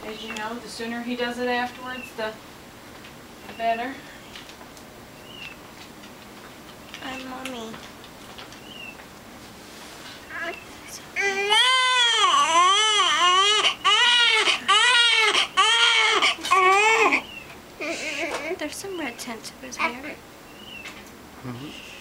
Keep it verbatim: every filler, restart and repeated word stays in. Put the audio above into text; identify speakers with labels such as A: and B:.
A: As you know, the sooner he does it afterwards, the, the better.
B: I'm Mommy. There's some red tint to his hair.
C: Mm-hmm.